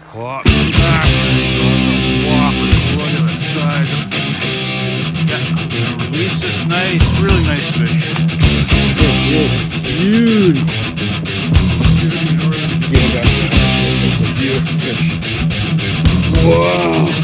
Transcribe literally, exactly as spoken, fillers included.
Walk back. Walk. Look at that size. Yeah, I'm gonna release this nice, really nice fish. Huge. It's a beautiful fish. Wow.